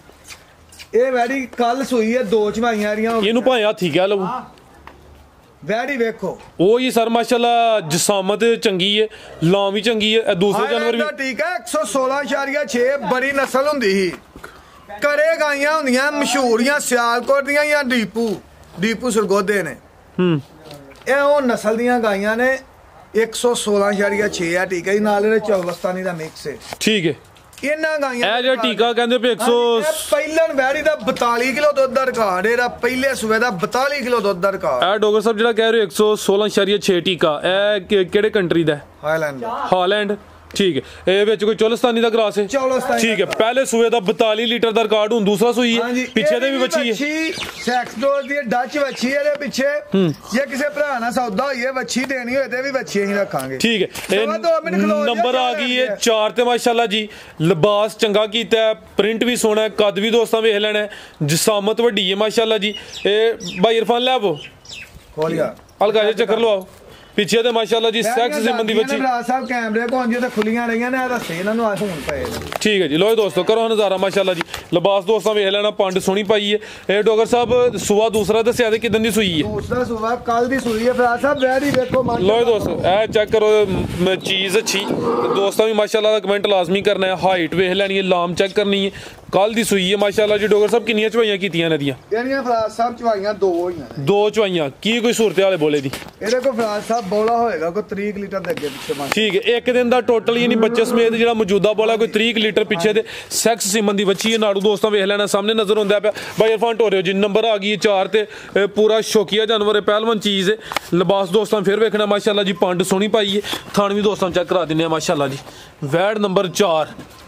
ਇਹ ਵੈੜੀ ਕੱਲ ਸੂਈ ਹੈ, ਦੋ ਚਵਾਈਆਂ ਰਹੀਆਂ। ਇਹਨੂੰ ਭਾਵੇਂ ਹੱਥੀ ਕਹਿ ਲਓ। ਵੈੜੀ ਵੇਖੋ ਉਹ ਹੀ ਸਰ ਮਾਸ਼ਾਅੱਲਾ ਜਸਾਮਤ ਚੰਗੀ ਹੈ, ਲਾਂ ਵੀ ਚੰਗੀ ਹੈ। ਦੂਸਰੇ ਜਾਨਵਰ ਵੀ ਠੀਕ ਹੈ। ਇੱਕ ਸੌ ਸੋਲਾਂ ਇਸ਼ਾਰੀਆ ਛੇ ਬੜੀ ਨਸਲ ਹੁੰਦੀ ਸੀ। ਕਰੇ ਗਾਈਆਂ ਹੁੰਦੀਆਂ ਮਸ਼ਹੂਰੀਆਂ ਸਿਆਲਕੋਟ ਦੀਆਂ ਜਾਂ ਡੀਪੂ ਡੀਪੂ ਸਰਗੋਦੇ ਨੇ। ਹੂੰ ਇਹ ਉਹ ਨਸਲ ਦੀਆਂ ਗਾਈਆਂ ਨੇ। ਇੱਕ ਸੌ ਸੋਲਾਂ ਇਸ਼ਾਰੀਆ ਛੇ ਆ ਠੀਕ ਹੈ ਜੀ। ਨਾਲ ਇਹਦੇ ਚੌਲਸਤਾਨੀ ਦਾ ਮਿਕਸ ਹੈ। ਠੀਕ ਹੈ। ਇਹਨਾਂ ਗਾਈਆਂ ਇਹ ਜਿਹੜਾ ਟੀਕਾ ਕਹਿੰਦੇ ਪਏ ਇੱਕ ਸੌ ਪਹਿਲਾਂ ਵੈੜੀ ਦਾ ਬਤਾਲੀ ਕਿਲੋ ਦੁੱਧ ਦਾ ਰਿਕਾਰਡ ਹੈ। ਇਹਦਾ ਪਹਿਲੇ ਸੂਏ ਦਾ ਬਤਾਲੀ ਕਿਲੋ ਦੁੱਧ ਦਾ ਰਿਕਾਰਡ। ਇਹ ਡੋਗਰ ਸਾਹਿਬ ਜਿਹੜਾ ਕਹਿ ਰਹੇ ਇੱਕ ਸੌ ਸੋਲਾਂ ਇਸ਼ਾਰੀਆ ਛੇ ਟੀਕਾ, ਇਹ ਕਿਹੜੇ ਕੰਟਰੀ ਦਾ? ਹਾਲੈਂਡ। ਹਾਲੈਂਡ। ਠੀਕ ਹੈ। ਇਹ ਵਿੱਚ ਕੋਈ ਚੋਲਸਤਾਨੀ ਦਾ ਕਰਾਸ ਹੈ? ਚੌਲਸਤਾਨੀ। ਠੀਕ ਹੈ। ਪਹਿਲੇ ਸੂਏ ਦਾ ਬਤਾਲੀ ਲੀਟਰ ਦਾ ਰਿਕਾਰਡ। ਹੁਣ ਦੂਸਰਾ ਸੂਈ ਹੈ, ਪਿੱਛੇ ਦੇ ਵੀ ਵੱਛੀ ਹੈ। ਸੈਕਸ ਡੋਜ਼ ਦੀ ਡੱਚ ਵੱਛੀ ਇਹਦੇ ਪਿੱਛੇ। ਜੇ ਕਿਸੇ ਭਰਾ ਨਾਲ ਸੌਦਾ ਹੋਈਏ ਵੱਛੀ ਦੇਣੀ ਹੋਏ ਤੇ ਵੀ ਵੱਛੀ ਅਸੀਂ ਰੱਖਾਂਗੇ। ਠੀਕ ਹੈ। ਇਹ ਨੰਬਰ ਆ ਗਈ ਹੈ ਚਾਰ ਤੇ ਮਾਸ਼ਾਅੱਲਾ ਜੀ। ਲਿਬਾਸ ਚੰਗਾ ਕੀਤਾ, ਪ੍ਰਿੰਟ ਵੀ ਸੋਹਣਾ, ਕੱਦ ਵੀ ਦੋਸਤਾਂ ਵੇਖ ਲੈਣਾ। ਜਸਾਮਤ ਵੱਡੀ ਹੈ ਮਾਸ਼ਾਅੱਲਾ ਜੀ। ਇਹ ਭਾਈ ਇਰਫਾਨ ਲੈ ਆਵੋ, ਖੋਲ ਯਾਰ ਹਲਕਾ ਜਿਹਾ ਚੱਕਰ ਲਵਾਓ। ਪਿੱਛੇ ਤੇ ਮਾਸ਼ਾਅੱਲਾ ਜੀ ਸੈਕਸ ਸਿਮਨ ਦੀ ਬੱਚੀ ਭਰਾ ਸਾਹਿਬ ਕੈਮਰੇ ਕੋਲ ਜੇ ਤੇ ਖੁੱਲੀਆਂ ਰਹੀਆਂ ਨੇ ਰਸਤੇ ਇਹਨਾਂ ਨੂੰ ਆ ਹੁਣ ਪਏ ਠੀਕ ਹੈ ਜੀ। ਲੋ ਦੋਸਤੋ ਕਰੋ ਨਜ਼ਾਰਾ ਮਾਸ਼ਾਅੱਲਾ ਜੀ ਲਿਬਾਸ ਦੋਸਤਾਂ ਵੇਖ ਲੈਣਾ ਪੰਡ ਸੋਹਣੀ ਪਾਈ ਹੈ ਇਹ ਡੋਗਰ ਸਾਹਿਬ ਸੁਬਾ ਦੂਸਰਾ ਦੱਸਿਆ ਤੇ ਕਿਦਾਂ ਦੀ ਸੂਈ ਹੈ ਦੂਸਰਾ ਸੁਬਾ ਕੱਲ ਦੀ ਸੂਈ ਹੈ ਭਰਾ ਸਾਹਿਬ ਵੈਰੀ ਵੇਖੋ ਲੋ ਦੋਸਤੋ ਇਹ ਚੈੱਕ ਕਰੋ ਚੀਜ਼ ਅੱਛੀ ਦੋਸਤਾਂ ਵੀ ਮਾਸ਼ਾਅੱਲਾ ਦਾ ਕਮੈਂਟ ਲਾਜ਼ਮੀ ਕਰਨਾ ਹੈ ਹਾਈਟ ਵੇਖ ਲੈਣੀ ਹੈ ਲਾਮ ਚੈੱਕ ਕਰਨੀ ਹੈ ਕੱਲ ਦੀ ਸੂਈ ਹੈ ਮਾਸ਼ਾਅੱਲਾ ਜੀ ਡੋਗਰ ਸਾਹਿਬ ਕਿੰਨੀਆਂ ਚਵਾਈਆਂ ਕੀਤੀਆਂ ਨੇ ਦੀਆਂ ਇਹਦੀਆਂ ਫਰਾਜ਼ ਸਾਹਿਬ ਚਵਾਈਆਂ ਦੋ ਹੋਈਆਂ ਦੋ ਚਵਾਈਆਂ ਕੀ ਕੋਈ ਸੂਰਤ ਵਾਲੇ ਬੋਲੇ ਦੀ ਇਹਦੇ ਕੋਲ ਫਰਾਜ਼ ਸਾਹਿਬ ਬੋਲਾ ਹੋਏਗਾ ਕੋਈ ਤੀਹ ਲੀਟਰ ਦੇ ਅੱਗੇ ਪਿੱਛੇ ਮਾਰ ਠੀਕ ਹੈ ਇੱਕ ਦਿਨ ਦਾ ਟੋਟਲ ਯਾਨੀ ਬੱਚੇ ਸਮੇਤ ਜਿਹੜਾ ਮੌਜੂਦਾ ਬੋਲਾ ਕੋਈ ਤੀਹ ਲੀਟਰ ਪਿੱਛੇ ਤੇ ਸੈਕਸ ਸਿਮਨ ਦੀ ਬੱਚੀ ਹੈ ਨਾੜੂ ਦੋਸਤਾਂ ਵੇਖ ਲੈਣਾ ਸਾਹਮਣੇ ਨਜ਼ਰ ਹੁੰਦਾ ਪਿਆ ਬਾਈ ਇਰਫਾਨ ਟੋਰਿਓ ਜੀ ਨੰਬਰ ਆ ਗਈ ਚਾਰ ਤੇ ਪੂਰਾ ਸ਼ੌਕੀਆ ਜਾਨਵਰ ਹੈ ਪਹਿਲਵਾਨ ਚੀਜ਼ ਹੈ ਲਿਬਾਸ ਦੋਸਤਾਂ ਫਿਰ ਵੇਖਣਾ ਮਾਸ਼ਾਅੱਲਾ ਜੀ ਪੰਡ ਸੋਹਣੀ ਪਾਈ ਹੈ ਥਣ ਵੀ ਦੋਸਤਾਂ ਚੈੱਕ ਕਰਾ ਦਿੰਦੇ ਆ ਮਾਸ਼ਾਅੱਲਾ ਜੀ ਵੈੜ ਨੰਬਰ ਚਾਰ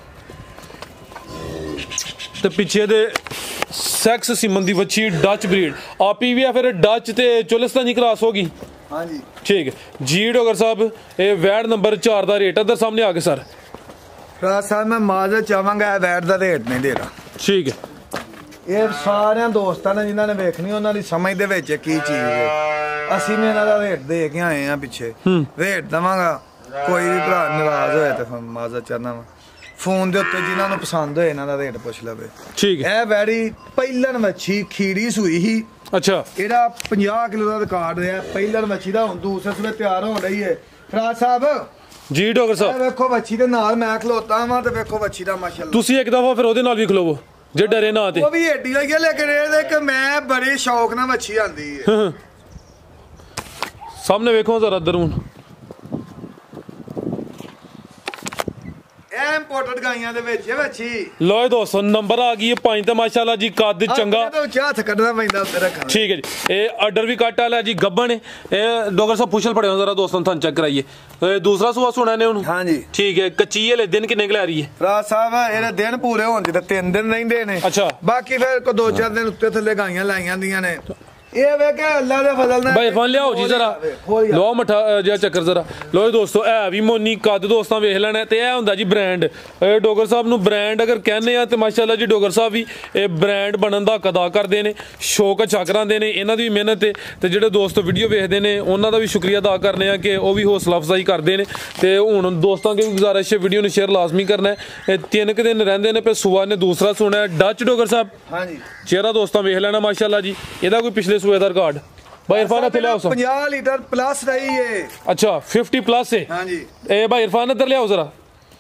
ਤੇ ਪਿੱਛੇ ਦੇ ਸੈਕਸ ਸਿਮਨ ਦੀ ਬੱਚੀ ਡੱਚ ਬਰੀਡ ਆਪੀ ਵੀ ਆ ਫਿਰ ਡੱਚ ਤੇ ਚੁਲਿਸਤਾਨੀ ਕ੍ਰਾਸ ਹੋ ਗਈ ਹਾਂਜੀ ਠੀਕ ਹੈ ਜੀ ਡੋਗਰ ਸਾਹਿਬ ਇਹ ਵੈੜ ਨੰਬਰ ਚਾਰ ਦਾ ਰੇਟ ਇਧਰ ਸਾਹਮਣੇ ਆ ਕੇ ਸਰ ਫਰਾਜ਼ ਸਾਹਿਬ ਮੈਂ ਮਾਜ਼ਰ ਚਾਹਾਂਗਾ ਵੈੜ ਦਾ ਰੇਟ ਨਹੀਂ ਦੇ ਰਹਾ ਠੀਕ ਹੈ ਇਹ ਸਾਰਿਆਂ ਦੋਸਤਾਂ ਨੇ ਜਿਨ੍ਹਾਂ ਨੇ ਵੇਖਣੀ ਉਹਨਾਂ ਦੀ ਸਮਝ ਦੇ ਵਿੱਚ ਕੀ ਚੀਜ਼ ਹੈ ਅਸੀਂ ਵੀ ਇਹਨਾਂ ਦਾ ਰੇਟ ਦੇ ਕੇ ਆਏ ਆ ਪਿੱਛੇ ਰੇਟ ਦਵਾਂਗਾ ਕੋਈ ਵੀ ਭਰਾ ਨਾਰਾਜ਼ ਹੋਏ ਤੇ ਮਾਜ਼ਰ ਚਾਹਨਾ ਵਾ ਫੋਨ ਦੇ ਉੱਤੇ ਜਿਨ੍ਹਾਂ ਨੂੰ ਪਸੰਦ ਹੋਏ ਇਹਨਾਂ ਦਾ ਰੇਟ ਪੁੱਛ ਲਵੇ ਠੀਕ ਹੈ ਇਹ ਵੈੜੀ ਪਹਿਲਣ ਮੱਛੀ ਖੀਰੀ ਸੂਈ ਸੀ ਅੱਛਾ ਇਹਦਾ ਪੰਜਾਹ ਕਿਲੋ ਦਾ ਰਿਕਾਰਡ ਰਿਹਾ ਪਹਿਲਣ ਮੱਛੀ ਦਾ ਹੁਣ ਦੂਸਰੇ ਸਵੇ ਤਿਆਰ ਹੋ ਰਹੀ ਹੈ ਫਰਾਜ਼ ਸਾਹਿਬ ਜੀ ਡੋਗਰ ਸਾਹਿਬ ਵੇਖੋ ਬੱਚੀ ਦੇ ਨਾਲ ਮੈਂ ਖਲੋਤਾ ਵਾਂ ਤੇ ਵੇਖੋ ਬੱਚੀ ਦਾ ਮਾਸ਼ਾਅੱਲਾ ਤੁਸੀਂ ਇੱਕ ਦਫਾ ਫਿਰ ਉਹਦੇ ਨਾਲ ਵੀ ਖਲੋਵੋ ਜੇ ਡਰੇ ਨਾ ਤੇ ਉਹ ਵੀ ਏਡੀ ਲੱਗੀ ਲੇਕਿਨ ਇਹਦੇ ਕਿ ਮੈਂ ਬੜੇ ਸ਼ੌਕ ਨਾਲ ਮੱਛੀ ਆਂਦੀ ਹੈ ਸਾਹਮਣੇ ਵੇਖੋ ਜ਼ਰਾ ਇੱਧਰ ਹੁਣ ਇਹ ਇੰਪੋਰਟਡ ਗਾਈਆਂ ਦੇ ਵਿੱਚ ਇਹ ਬੱਚੀ ਲੋ ਦੋਸਤੋ ਨੰਬਰ ਆ ਗਈ ਹੈ ਪੰਜ ਤੇ ਮਾਸ਼ਾਅੱਲਾ ਜੀ ਕੱਦ ਚੰਗਾ ਤੇ ਉੱਚਾ ਹੱਥ ਕੱਢਣਾ ਪੈਂਦਾ ਉੱਤੇ ਰੱਖਣਾ ਠੀਕ ਹੈ ਜੀ ਇਹ ਆਰਡਰ ਵੀ ਕੱਟ ਵਾਲਾ ਜੀ ਗੱਬਣ ਇਹ ਡੋਗਰ ਸਾਹਿਬ ਪੁੱਛਲ ਪੜਿਓ ਜ਼ਰਾ ਦੋਸਤਾਂ ਤੁਹਾਨੂੰ ਚੈੱਕ ਕਰਾਈਏ ਦੂਸਰਾ ਸੁਆ ਸੁਣਾ ਨੇ ਉਹਨੂੰ ਹਾਂਜੀ ਠੀਕ ਹੈ ਕੱਚੀ ਵਾਲੇ ਦਿਨ ਕਿੰਨੇ ਕੁ ਲੈ ਰਹੀ ਹੈ ਫਰਾਜ਼ ਸਾਹਿਬ ਇਹਦੇ ਦਿਨ ਪੂਰੇ ਹੋਣ ਜਿੱਤੇ ਤਿੰਨ ਦਿਨ ਰਹਿੰਦੇ ਨੇ ਅੱਛਾ ਬਾਕੀ ਫਿਰ ਕੋ ਦੋ ਚਾਰ ਦਿਨ ਉੱਤੇ ਥੱਲੇ ਗਾਈਆਂ ਲਾਈਆਂ ਦੀਆਂ ਨੇ ਇਹ ਵੇ ਕਿ ਅੱਲਾ ਦੇ ਫਜ਼ਲ ਨਾਲ ਭਾਈ ਫਨ ਲਿਆਓ ਜੀ ਜ਼ਰਾ ਲੋ ਮਠਾ ਜਿਹਾ ਚੱਕਰ ਜ਼ਰਾ ਲੋ ਦੋਸਤੋ ਇਹ ਵੀ ਮੋਨੀ ਕੱਦ ਦੋਸਤਾਂ ਵੇਖ ਲੈਣਾ ਤੇ ਇਹ ਹੁੰਦਾ ਜੀ ਬ੍ਰਾਂਡ ਡੋਗਰ ਸਾਹਿਬ ਨੂੰ ਬ੍ਰਾਂਡ ਅਗਰ ਕਹਿੰਦੇ ਆ ਤੇ ਮਾਸ਼ਾਅੱਲਾ ਜੀ ਡੋਗਰ ਸਾਹਿਬ ਵੀ ਇਹ ਬ੍ਰਾਂਡ ਬਣਨ ਦਾ ਅਦਾ ਕਰਦੇ ਨੇ ਸ਼ੌਕ ਚੱਕਰਾਂਦੇ ਨੇ ਇਹਨਾਂ ਦੀ ਵੀ ਮਿਹਨਤ ਤੇ ਜਿਹੜੇ ਦੋਸਤ ਵੀਡੀਓ ਵੇਖਦੇ ਨੇ ਉਹਨਾਂ ਦਾ ਵੀ ਸ਼ੁਕਰੀਆ ਅਦਾ ਕਰਨੇ ਆ ਕਿ ਉਹ ਵੀ ਹੌਸਲਾ ਅਫਜ਼ਾਈ ਕਰਦੇ ਨੇ ਤੇ ਹੁਣ ਦੋਸਤਾਂ ਦੀ ਗੁਜ਼ਾਰਿਸ਼ ਹੈ ਵੀਡੀਓ ਨੂੰ ਸ਼ੇਅਰ ਲਾਜ਼ਮੀ ਕਰਨਾ ਹੈ ਤਿੰਨ ਕੁ ਦਿਨ ਰਹਿੰਦੇ ਨੇ ਫਿਰ ਸੁਬਾ ਨੇ ਦੂਸਰਾ ਸੁਣਾ ਡੱਚ ਡੋਗਰ ਸਾਹਿਬ ਹਾਂਜੀ ਚਿਹਰਾ ਦੋਸਤਾਂ ਵੇਖ ਲੈਣਾ ਮਾਸ਼ਾਅੱਲਾ ਜੀ ਇਹਦਾ ਕੋਈ ਪਿਛਲੇ ਸੂਏ ਦਾ ਰਿਕਾਰਡ ਭਾਈ ਇਰਫਾਨ ਇੱਥੇ ਲਿਆਓ ਪੰਜਾਹ ਲੀਟਰ ਪਲੱਸ ਰਹੀ ਏ ਅੱਛਾ ਪਚਾਸ ਪਲੱਸ ਹੈ ਹਾਂਜੀ ਇਹ ਭਾਈ ਇਰਫਾਨ ਇੱਧਰ ਲਿਆਓ ਜ਼ਰਾ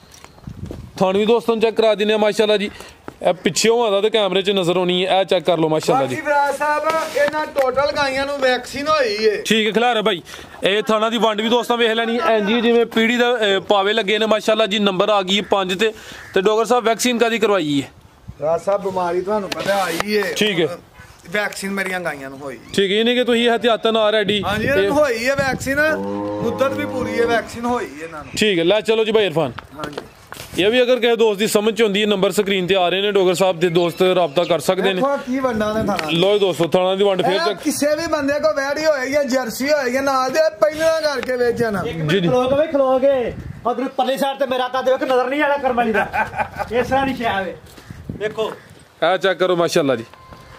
ਤੁਹਾਨੂੰ ਵੀ ਦੋਸਤਾਂ ਨੂੰ ਚੈੱਕ ਕਰਾ ਦਿੰਦੇ ਆ ਮਾਸ਼ਾਅੱਲਾ ਜੀ ਇਹ ਪਿੱਛੇੋਂ ਆਦਾ ਤੇ ਕੈਮਰੇ 'ਚ ਨਜ਼ਰ ਆਉਣੀ ਹੈ ਇਹ ਚੈੱਕ ਕਰ ਲਓ ਮਾਸ਼ਾਅੱਲਾ ਜੀ ਫਰਾਜ਼ ਸਾਹਿਬ ਇਹਨਾਂ ਟੋਟਲ ਗਾਈਆਂ ਨੂੰ ਵੈਕਸੀਨ ਹੋਈ ਏ ਠੀਕ ਹੈ ਖਿਲਾਰਾ ਭਾਈ ਇਹ ਥਾਣਾ ਦੀ ਵੰਡ ਵੀ ਦੋਸਤਾਂ ਵੇਖ ਲੈਣੀ ਐਂਜੀ ਜਿਵੇਂ ਪੀੜੀ ਦਾ ਪਾਵੇ ਲੱਗੇ ਨੇ ਮਾਸ਼ਾਅੱਲਾ ਜੀ ਨੰਬਰ ਆ ਗਈ ਪੰਜ ਤੇ ਤੇ ਡੋਗਰ ਸਾਹਿਬ ਵੈਕਸੀਨ ਕਾਦੀ ਕਰਵਾਈ ਹੈ ਫਰਾਜ਼ ਸਾਹਿਬ ਬਿਮਾਰੀ ਤੁਹਾਨੂੰ ਪਤਾ ਆਈ ਏ ਠੀਕ ਹੈ ਵੈਕਸੀਨ ਮੇਰੀਆਂ ਗਾਈਆਂ ਨੂੰ ਹੋਈ ਠੀਕ ਹੈ ਨਹੀਂ ਕਿ ਤੁਸੀਂ ਹਥਿਆਤਾਂ ਨਾਲ ਰੈਡੀ ਹਾਂਜੀ ਇਹਨਾਂ ਨੂੰ ਹੋਈ ਹੈ ਵੈਕਸੀਨ ਮੁੱਦਤ ਵੀ ਪੂਰੀ ਹੈ ਵੈਕਸੀਨ ਹੋਈ ਹੈ ਇਹਨਾਂ ਨੂੰ ਠੀਕ ਹੈ ਲੈ ਚਲੋ ਜੀ ਭਾਈ ਇਰਫਾਨ ਹਾਂਜੀ ਇਹ ਵੀ ਅਗਰ ਕਿਸੇ ਦੋਸਤ ਦੀ ਸਮਝ ਚ ਹੁੰਦੀ ਹੈ ਨੰਬਰ ਸਕਰੀਨ ਤੇ ਆ ਰਹੇ ਨੇ ਡੋਗਰ ਸਾਹਿਬ ਦੇ ਦੋਸਤ ਰਾਬਤਾ ਕਰ ਸਕਦੇ ਨੇ ਕੀ ਵੰਡਾਂ ਨੇ ਥਾਣਾ ਲੋ ਦੋਸਤੋ ਥਾਣਾ ਦੀ ਵੰਡ ਫੇਰ ਚੱਕ ਕਿਸੇ ਵੀ ਬੰਦੇ ਕੋ ਵੈੜੀ ਹੋਏਗੀ ਜਾਂ ਜਰਸੀ ਹੋਏਗੀ ਨਾਲ ਦੇ ਪਹਿਲਾਂ ਕਰਕੇ ਵੇਚਣਾ ਜੀ ਜੀ ਖਲੋ ਕੇ ਖਲੋ ਕੇ ਉਧਰ ਪਰਲੀ ਸਾਈਡ ਤੇ ਮੇਰਾ ਤਾਂ ਦੇਖੋ ਨਜ਼ਰ ਨਹੀਂ ਆਣਾ ਕਰਮਾਲੀ ਦਾ ਇਸ ਤਰ੍ਹਾਂ ਨਹੀਂ ਛਾਵੇ ਵੇਖੋ ਆ ਚੈੱਕ ਕਰੋ ਮਾਸ਼ਾਅੱਲਾ ਜੀ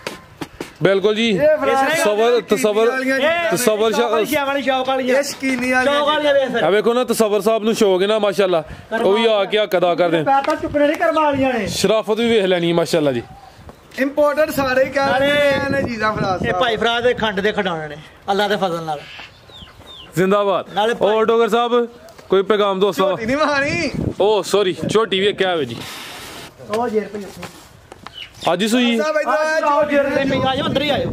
ਬਿਲਕੁਲ ਜੀ ਤਸਵਰ ਤਸਵਰ ਤਸਵਰ ਵਾਲੀ ਸ਼ੌਕ ਵਾਲੀ ਇਹ ਸ਼ਕੀਨੀ ਵਾਲੀ ਸ਼ੌਕ ਵਾਲੀ ਵੇਖ ਆ ਵੇਖੋ ਨਾ ਤਸਵਰ ਸਾਹਿਬ ਨੂੰ ਸ਼ੌਕ ਹੈ ਨਾ ਮਾਸ਼ਾਅੱਲਾ ਉਹ ਵੀ ਆ ਕੇ ਹੱਕ ਅਦਾ ਕਰਦੇ ਪੈਰ ਤਾਂ ਚੁੱਕਣੇ ਨਹੀਂ ਕਰਮਾ ਵਾਲੀਆਂ ਨੇ ਸ਼ਰਾਫਤ ਵੀ ਵੇਖ ਲੈਣੀ ਮਾਸ਼ਾਅੱਲਾ ਜੀ ਇੰਪੋਰਟਡ ਸਾਰੇ ਕਹਿ ਰਹੇ ਨੇ ਜੀਦਾ ਫਰਾਜ਼ ਇਹ ਭਾਈ ਫਰਾਜ਼ ਦੇ ਖੰਡ ਦੇ ਖਡਾਉਣੇ ਨੇ ਅੱਲਾ ਦੇ ਫਜ਼ਲ ਨਾਲ ਜ਼ਿੰਦਾਬਾਦ ਔਰ ਡੋਗਰ ਸਾਹਿਬ ਕੋਈ ਪੈਗਾਮ ਦੋਸਤਾਂ ਝੋਟੀ ਨਹੀਂ ਮਾਰੀ ਓ ਸੌਰੀ ਝੋਟੀ ਵੀ ਕਿਹਾ ਵੇ ਜੀ ਉਹ ਜੇਰ ਪਈ ਅੱਜ ਸੂਈ ਆਜੋ ਅੰਦਰ ਹੀ ਆਇਓ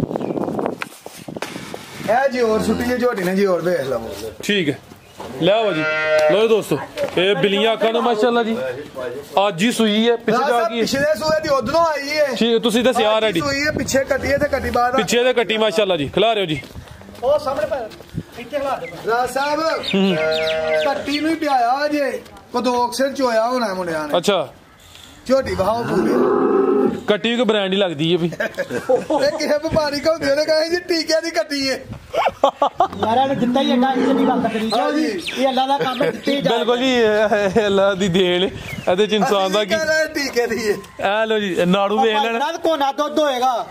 ਇਹ ਜੀ ਹੋਰ ਛੁੱਟੀ ਜੇ ਝੋਟੀ ਨੇ ਜੀ ਹੋਰ ਵੇਖ ਲਵੋ ਠੀਕ ਹੈ ਲੈ ਆਓ ਜੀ ਲੋ ਦੋਸਤੋ ਇਹ ਬਿਲੀਆਂ ਅੱਖਾਂ ਨੇ ਮਾਸ਼ਾਅੱਲਾ ਜੀ ਅੱਜ ਹੀ ਸੂਈ ਹੈ ਪਿੱਛੇ ਜਾ ਕੇ ਪਿਛਲੇ ਸੂਏ ਦੀ ਉਧਰੋਂ ਆਈ ਹੈ ਠੀਕ ਹੈ ਤੁਸੀਂ ਦੱਸਿਆ ਰੈਡੀ ਸੂਈ ਹੈ ਪਿੱਛੇ ਕੱਟੀ ਹੈ ਤੇ ਕੱਟੀ ਬਾਅਦ ਪਿੱਛੇ ਤੇ ਕੱਟੀ ਮਾਸ਼ਾਅੱਲਾ ਜੀ ਖਿਲਾ ਰਹੇ ਹੋ ਜੀ ਉਹ ਸਾਹਮਣੇ ਪੈ ਇੱਥੇ ਖਿਲਾ ਦੇ ਰਾਜ ਸਾਹਿਬ ਕੱਟੀ ਨੂੰ ਹੀ ਪਿਆਇਆ ਜੇ ਕੋ ਦੋ ਅਕਸਰ ਚੋਇਆ ਹੋਣਾ ਮੁੰਡਿਆਂ ਨੇ ਅੱਛਾ ਝੋਟੀ ਬਹਾਓ ਪੂਰੀ ਕੱਟੀ ਵੀ ਬ੍ਰਾਂਡ ਹੀ ਲੱਗਦੀ ਹੈ ਵੀ ਇਹ ਕਿਸੇ ਵਪਾਰੀ ਕੋ ਦੇ ਕਹੇ ਜੀ ਟੀਕੇ ਦੀ ਕੱਟੀ ਹੈ ਯਾਰਾਂ ਨੂੰ ਦਿੱਤਾ ਹੀ ਅੱਡਾ ਇਹ ਨਹੀਂ ਗੱਲ ਕਰੀ ਜੀ ਇਹ ਅੱਲਾ ਦਾ ਕੰਮ ਦਿੱਤੇ ਜਾ ਬਿਲਕੁਲ ਜੀ ਅੱਲਾ ਦੀ ਦੇਣ ਇਹਦੇ ਚ ਇਨਸਾਨ ਦਾ ਕੀ ਟੀਕੇ ਦੀ ਹੈ ਆ ਲੋ ਜੀ ਨਾੜੂ ਵੇਖ ਲੈਣਾ ਕੋ ਨਾ ਦੁੱਧ ਹੋਏਗਾ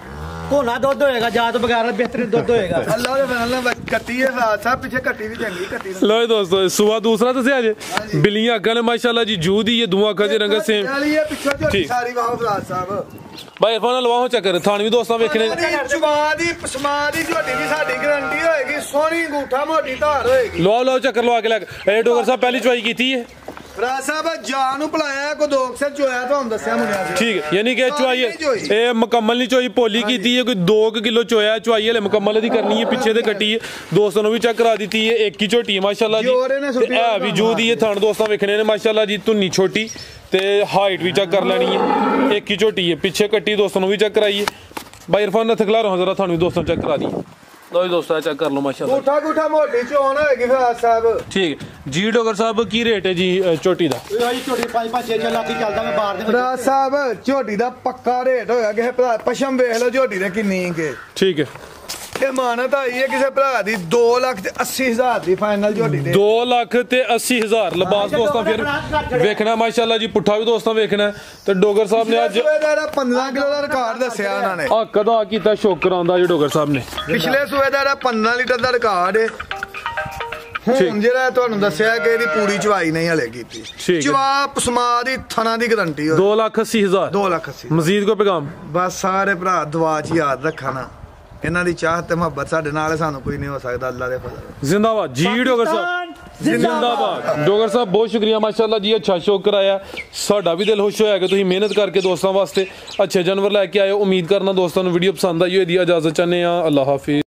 ਕੋਨਾ ਦੁੱਧ ਹੋਏਗਾ ਜਾਂ ਤੋਂ ਬਗੈਰ ਬਿਹਤਰੀਨ ਦੁੱਧ ਹੋਏਗਾ ਅੱਲਾ ਦੇ ਫਜ਼ਲ ਨਾਲ ਕੱਟੀ ਹੈ ਫਰਾਦ ਸਾਹਿਬ ਪਿੱਛੇ ਕੱਟੀ ਵੀ ਚੰਗੀ ਕੱਟੀ लो जी दोस्तों सुबह दूसरा तो आज बिल्लियां अक्का ने माशाल्लाह जी जू दी ये दुआ अक्का जे रंग सेम ਪਿੱਛੋਂ ਝੋਟੀ ਠੀਕ। ਸਾਰੀ ਵਾਹ ਫਰਾਦ ਸਾਹਿਬ भाई इरफान लवाओ चक्कर थान भी दोस्तों वेखने ਜਵਾਨ ਦੀ ਪਸਮਾ ਦੀ ਝੋਟੀ ਵੀ ਸਾਡੀ ਗਰੰਟੀ ਹੋਏਗੀ ਸੋਹਣੀ ਅੰਗੂਠਾ ਮੋਟੀ ਧਾਰ ਹੋਏਗੀ लो लो चक्कर लवा के लग ए डोगर साहब पहली चुवाई की है ਫਰਾਦ ਸਾਹਿਬ ਜਾਨ ਨੂੰ ਭਲਾਇਆ ਕੋ ਦੋ ਅਕਸਰ ਚੋਇਆ ਤੁਹਾਨੂੰ ਦੱਸਿਆ ਮੁੰਡਿਆਂ ਸੀ ठीक है यानी कि चुवाई ए मुकम्मल नहीं चुवाई पोली की है कोई दो किलो चोया चुवाई हले मुकम्मल दी करनी है पीछे ते कट्टी है दोस्तों ने भी चेक करा दी है एक ही झोटी है माशाल्लाह जी ते है भी जू दी है थान दोस्तों वेखने ने माशाल्लाह जी धुन्नी छोटी ते हाइट भी चेक कर लेनी है एक ही झोटी है पीछे कट्टी दोस्तों ने भी चेक कराई है भाई इरफान ने थकला रहा जरा थान भी दोस्तों चेक करा दी लो जी दोस्तों चेक कर लो माशाल्लाह ਅੰਗੂਠਾ ਗੁੱਠਾ ਮੋਟੀ ਚੋਣ ਹੋਏਗੀ ਫਰਾਦ ਸਾਹਿਬ ठीक है जी डोगर साहब की रेट है जी झोटी दा ਇਹ ਝੋਟੀ ਪੰਜ ਪੰਜ ਛੇ ਛੇ ਲੱਖ ਹੀ ਚੱਲਦਾ ਮੈਂ ਬਾਹਰ ਦੇ ਫਰਾਦ ਸਾਹਿਬ ਝੋਟੀ ਦਾ ਪੱਕਾ ਰੇਟ ਹੋਇਆ ਕਿਸੇ ਭਰਾ ਪਸ਼ਮ ਵੇਖ ਲਓ ਝੋਟੀ ਦੇ ਕਿੰਨੀ ਕੇ ठीक है ਇਹ ਮਾਨਤ ਆਈ ਹੈ ਕਿਸੇ ਭਰਾ ਦੀ ਦੋ ਲੱਖ ਤੇ ਅੱਸੀ ਹਜ਼ਾਰ ਦੀ ਫਾਈਨਲ ਝੋਟੀ ਦੇ दो लाख ते अस्सी हजार लिबास दोस्तों फिर वेखना माशाल्लाह जी पुट्ठा भी दोस्तों वेखना ते डोगर साहब ने अज ਸੂਏ ਦਾ ਜਿਹੜਾ ਪੰਦਰਾਂ ਕਿਲੋ ਦਾ ਰਿਕਾਰਡ ਦੱਸਿਆ ਉਹਨਾਂ ਨੇ आ कदा कीता शोकर आंदा जी डोगर साहब ने ਪਿਛਲੇ ਸੂਏ ਦਾ ਜਿਹੜਾ ਪੰਦਰਾਂ ਲੀਟਰ ਦਾ ਰਿਕਾਰਡ ਹੈ ਹੁਣ ਜਿਹੜਾ ਤੁਹਾਨੂੰ ਦੱਸਿਆ ਕਿ ਇਹਦੀ ਪੂਰੀ ਚਵਾਈ ਨਹੀਂ ਹਲੇ ਕੀਤੀ ਠੀਕ ਹੈ। ਜਵਾਬ ਪਸਮਾ ਦੀ ਥਣਾ ਦੀ ਗਾਰੰਟੀ ਹੋ दो लाख अस्सी हजार ਦੋ ਲੱਖ ਅੱਸੀ मजीद को पैगाम ਬਸ ਸਾਰੇ ਭਰਾ ਦੁਆ ਚ ਯਾਦ ਰੱਖਣਾ ਇਹਨਾਂ ਦੀ ਚਾਹਤ ਤੇ ਮੁਹੱਬਤ ਸਾਡੇ ਨਾਲ ਹੈ, ਸਾਨੂੰ ਕੋਈ ਨਹੀਂ ਹੋ ਸਕਦਾ ਅੱਲਾ ਦੇ ਫਜ਼ਲ जिंदाबाद जी डोगर साहब जिंदाबाद डोगर साहब बहुत शुक्रिया माशाल्लाह जी अच्छा शो कराया साडा भी दिल खुश होया कि तुसीं मेहनत करके दोस्तों वास्ते अच्छे जानवर लैके आए उम्मीद करना दोस्तों नूं वीडियो पसंद आई होई दी इजाजत चाहने आ अल्लाह हाफिज।